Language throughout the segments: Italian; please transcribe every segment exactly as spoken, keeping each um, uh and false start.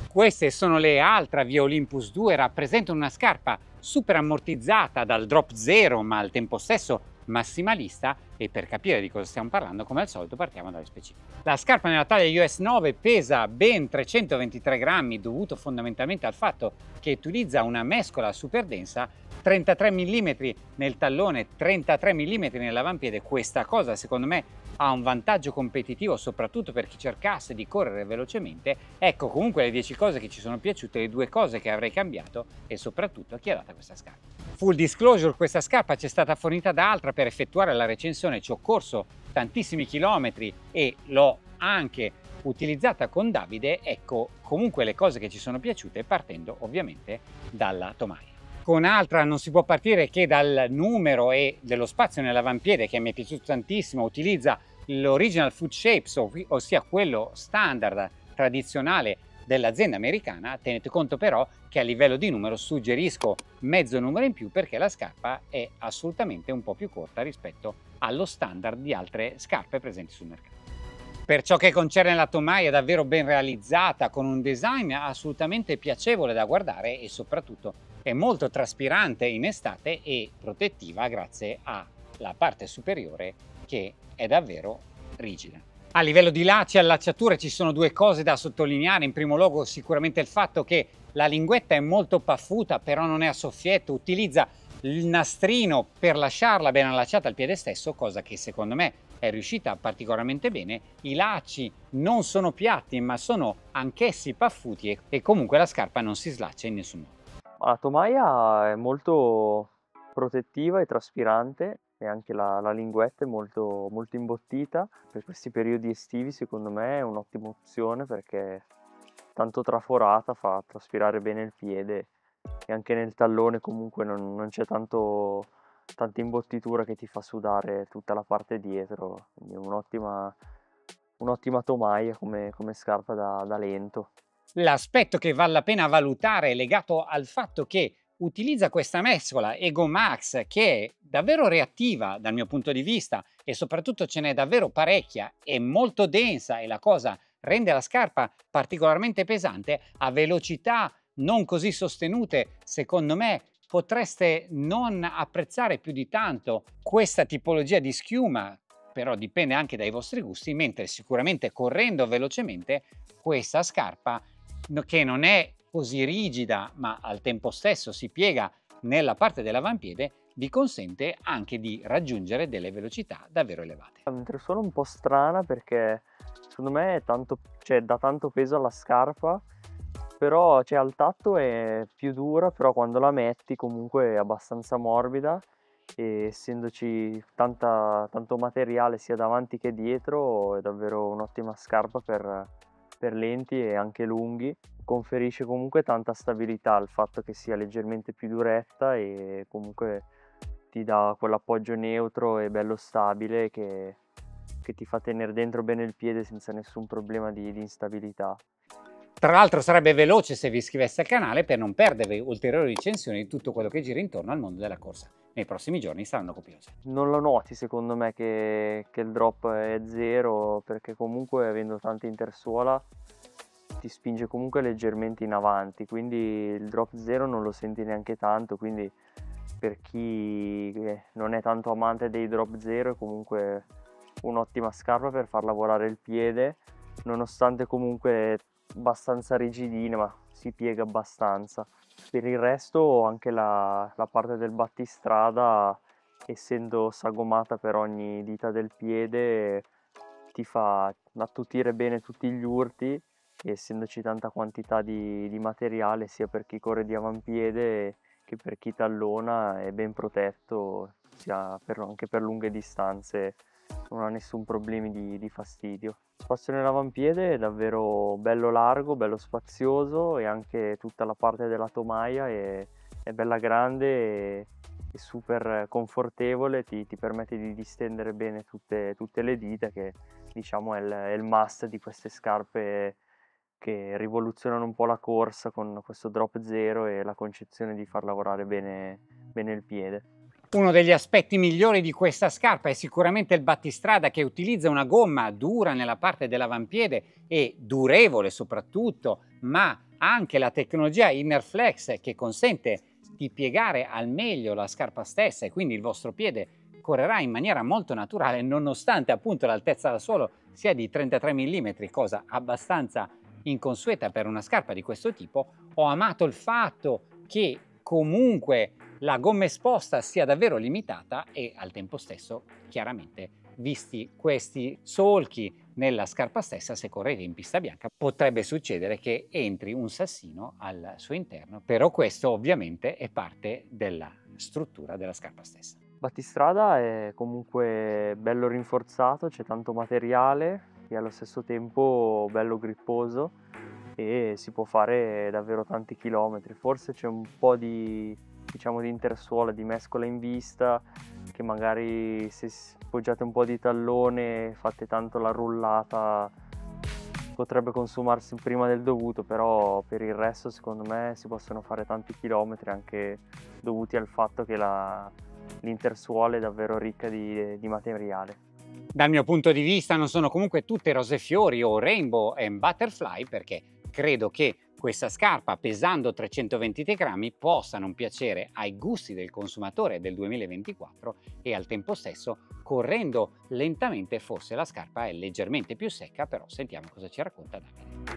Queste sono le Altra Via Olympus due, rappresentano una scarpa super ammortizzata dal drop zero ma al tempo stesso massimalista, e per capire di cosa stiamo parlando come al solito partiamo dalle specifiche. La scarpa nella taglia U S nove pesa ben trecentoventitré grammi, dovuto fondamentalmente al fatto che utilizza una mescola super densa, trentatré millimetri nel tallone, trentatré millimetri nell'avampiede. Questa cosa secondo me ha un vantaggio competitivo soprattutto per chi cercasse di correre velocemente. Ecco comunque le dieci cose che ci sono piaciute, le due cose che avrei cambiato e soprattutto a chi ha dato questa scarpa. Full disclosure, questa scarpa ci è stata fornita da Altra per effettuare la recensione, ci ho corso tantissimi chilometri e l'ho anche utilizzata con Davide. Ecco comunque le cose che ci sono piaciute partendo ovviamente dalla tomaia. Con Altra non si può partire che dal numero e dello spazio nell'avampiede che mi è piaciuto tantissimo. Utilizza l'original foot shapes, ossia quello standard tradizionale dell'azienda americana. Tenete conto però che a livello di numero suggerisco mezzo numero in più perché la scarpa è assolutamente un po' più corta rispetto allo standard di altre scarpe presenti sul mercato. Per ciò che concerne la tomaia, è davvero ben realizzata, con un design assolutamente piacevole da guardare e soprattutto è molto traspirante in estate e protettiva grazie alla parte superiore che è davvero rigida. A livello di lacci e allacciature ci sono due cose da sottolineare. In primo luogo sicuramente il fatto che la linguetta è molto paffuta, però non è a soffietto, utilizza il nastrino per lasciarla ben allacciata al piede stesso, cosa che secondo me è riuscita particolarmente bene. I lacci non sono piatti ma sono anch'essi paffuti e comunque la scarpa non si slaccia in nessun modo. La tomaia è molto protettiva e traspirante e anche la, la linguetta è molto, molto imbottita. Per questi periodi estivi secondo me è un'ottima opzione perché tanto traforata fa traspirare bene il piede e anche nel tallone comunque non, non c'è tanto tanta imbottitura che ti fa sudare tutta la parte dietro, quindi un'ottima un'ottima tomaia come, come scarpa da, da lento. L'aspetto che vale la pena valutare è legato al fatto che utilizza questa mescola Ego Max che è davvero reattiva dal mio punto di vista e soprattutto ce n'è davvero parecchia, è molto densa e la cosa rende la scarpa particolarmente pesante. A velocità non così sostenute secondo me potreste non apprezzare più di tanto questa tipologia di schiuma, però dipende anche dai vostri gusti, mentre sicuramente correndo velocemente questa scarpa, che non è così rigida ma al tempo stesso si piega nella parte dell'avampiede, vi consente anche di raggiungere delle velocità davvero elevate. Mentre sono un po' strana perché secondo me è tanto, cioè, dà tanto peso alla scarpa, però cioè, al tatto è più dura, però quando la metti comunque è abbastanza morbida e essendoci tanta, tanto materiale sia davanti che dietro è davvero un'ottima scarpa per, per lenti e anche lunghi. Conferisce comunque tanta stabilità il fatto che sia leggermente più duretta e comunque ti dà quell'appoggio neutro e bello stabile che, che ti fa tenere dentro bene il piede senza nessun problema di, di instabilità. Tra l'altro sarebbe veloce se vi iscriveste al canale per non perdere ulteriori recensioni di tutto quello che gira intorno al mondo della corsa. Nei prossimi giorni saranno copiose. Non lo noti secondo me che, che il drop è zero, perché comunque avendo tanta intersuola ti spinge comunque leggermente in avanti, quindi il drop zero non lo senti neanche tanto, quindi per chi non è tanto amante dei drop zero è comunque un'ottima scarpa per far lavorare il piede, nonostante comunque abbastanza rigidine, ma si piega abbastanza. Per il resto anche la, la parte del battistrada, essendo sagomata per ogni dita del piede, ti fa attutire bene tutti gli urti, e essendoci tanta quantità di, di materiale sia per chi corre di avampiede che per chi tallona è ben protetto sia per, anche per lunghe distanze, non ha nessun problema di, di fastidio. Lo spazio nell'avampiede è davvero bello largo, bello spazioso e anche tutta la parte della tomaia è, è bella grande e, e super confortevole, ti, ti permette di distendere bene tutte, tutte le dita, che diciamo è il, è il must di queste scarpe che rivoluzionano un po' la corsa con questo drop zero e la concezione di far lavorare bene, bene il piede. Uno degli aspetti migliori di questa scarpa è sicuramente il battistrada, che utilizza una gomma dura nella parte dell'avampiede e durevole soprattutto, ma anche la tecnologia Innerflex che consente di piegare al meglio la scarpa stessa e quindi il vostro piede correrà in maniera molto naturale nonostante appunto l'altezza dal suolo sia di trentatré millimetri, cosa abbastanza inconsueta per una scarpa di questo tipo. Ho amato il fatto che comunque la gomma esposta sia davvero limitata e al tempo stesso chiaramente visti questi solchi nella scarpa stessa, se correte in pista bianca potrebbe succedere che entri un sassino al suo interno, però questo ovviamente è parte della struttura della scarpa stessa. Battistrada è comunque bello rinforzato, c'è tanto materiale e allo stesso tempo bello gripposo e si può fare davvero tanti chilometri. Forse c'è un po' di, diciamo, di intersuola, di mescola in vista, che magari se poggiate un po' di tallone, fate tanto la rullata, potrebbe consumarsi prima del dovuto, però per il resto secondo me si possono fare tanti chilometri anche dovuti al fatto che la l'intersuola è davvero ricca di, di materiale. Dal mio punto di vista non sono comunque tutte rose e fiori o rainbow and butterfly, perché credo che questa scarpa pesando trecentoventitré grammi possa non piacere ai gusti del consumatore del duemilaventiquattro e al tempo stesso correndo lentamente forse la scarpa è leggermente più secca, però sentiamo cosa ci racconta Davide.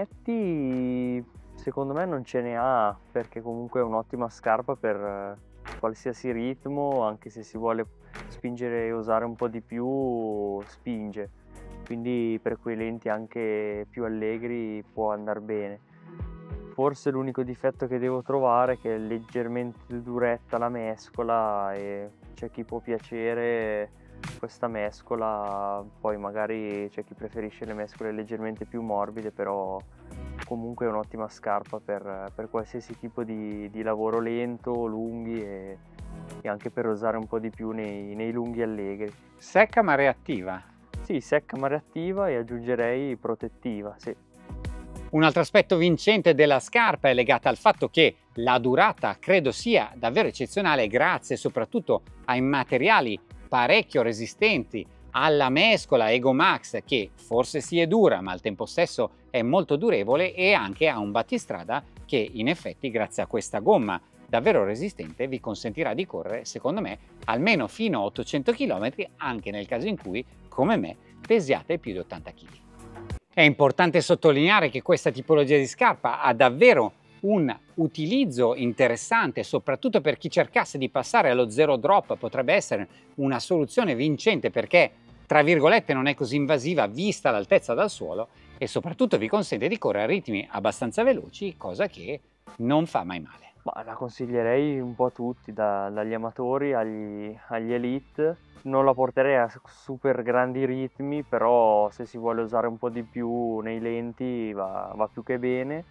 Difetti secondo me non ce ne ha, perché comunque è un'ottima scarpa per qualsiasi ritmo, anche se si vuole spingere e usare un po' di più, spinge, quindi per quei lenti anche più allegri può andare bene. Forse l'unico difetto che devo trovare è che è leggermente duretta la mescola e c'è chi può piacere questa mescola, poi magari c'è chi preferisce le mescole leggermente più morbide, però comunque è un'ottima scarpa per, per qualsiasi tipo di, di lavoro lento, lunghi e, e anche per usare un po' di più nei, nei lunghi allegri. Secca ma reattiva? Sì, secca ma reattiva e aggiungerei protettiva, sì. Un altro aspetto vincente della scarpa è legato al fatto che la durata credo sia davvero eccezionale grazie soprattutto ai materiali parecchio resistenti, alla mescola Ego Max che forse si è dura ma al tempo stesso è molto durevole, e anche a un battistrada che in effetti grazie a questa gomma davvero resistente vi consentirà di correre secondo me almeno fino a ottocento chilometri anche nel caso in cui come me pesiate più di ottanta chili. È importante sottolineare che questa tipologia di scarpa ha davvero un utilizzo interessante soprattutto per chi cercasse di passare allo zero drop, potrebbe essere una soluzione vincente perché tra virgolette non è così invasiva vista l'altezza dal suolo e soprattutto vi consente di correre a ritmi abbastanza veloci, cosa che non fa mai male. Ma la consiglierei un po' a tutti, da, dagli amatori agli, agli elite. Non la porterei a super grandi ritmi, però se si vuole usare un po' di più nei lenti va, va più che bene.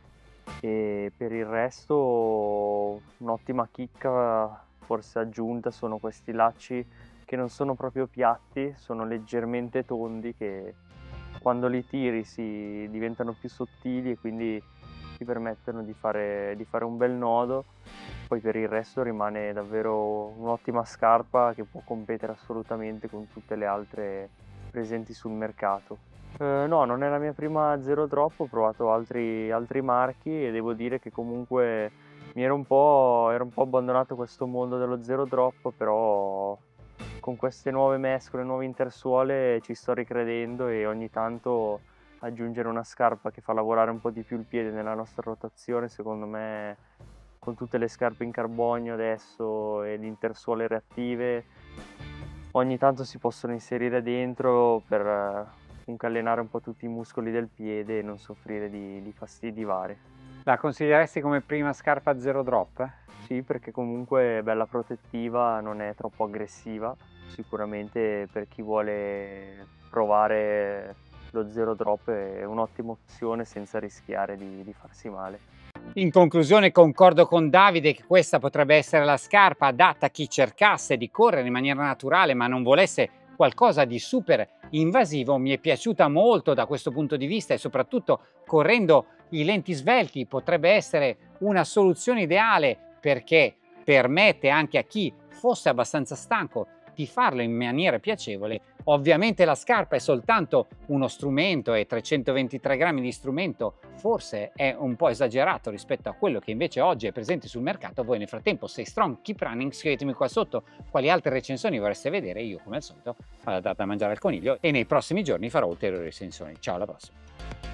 E per il resto un'ottima chicca forse aggiunta sono questi lacci che non sono proprio piatti, sono leggermente tondi, che quando li tiri si diventano più sottili e quindi ti permettono di fare, di fare un bel nodo. Poi per il resto rimane davvero un'ottima scarpa che può competere assolutamente con tutte le altre presenti sul mercato. Eh, no, non è la mia prima zero drop, ho provato altri, altri marchi e devo dire che comunque mi ero un po', ero un po' abbandonato questo mondo dello zero drop, però con queste nuove mescole, nuove intersuole ci sto ricredendo e ogni tanto aggiungere una scarpa che fa lavorare un po' di più il piede nella nostra rotazione, secondo me con tutte le scarpe in carbonio adesso e le intersuole reattive ogni tanto si possono inserire dentro per comunque allenare un po' tutti i muscoli del piede e non soffrire di, di fastidi vari. La consiglieresti come prima scarpa zero drop? Sì, perché comunque è bella protettiva, non è troppo aggressiva, sicuramente per chi vuole provare lo zero drop è un'ottima opzione senza rischiare di, di farsi male. In conclusione concordo con Davide che questa potrebbe essere la scarpa adatta a chi cercasse di correre in maniera naturale ma non volesse qualcosa di super invasivo. Mi è piaciuta molto da questo punto di vista e soprattutto correndo i lenti svelti potrebbe essere una soluzione ideale perché permette anche a chi fosse abbastanza stanco di farlo in maniera piacevole. Ovviamente la scarpa è soltanto uno strumento e trecentoventitré grammi di strumento forse è un po' esagerato rispetto a quello che invece oggi è presente sul mercato. Voi nel frattempo, sei strong, keep running, scrivetemi qua sotto quali altre recensioni vorreste vedere. Io come al solito vado da mangiare al coniglio e nei prossimi giorni farò ulteriori recensioni. Ciao, alla prossima!